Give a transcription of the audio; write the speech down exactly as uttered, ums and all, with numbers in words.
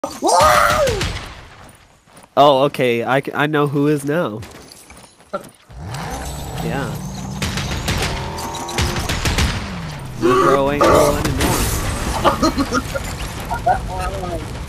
Oh, okay. I, I know who is now. Yeah. Little bro ain't going anymore.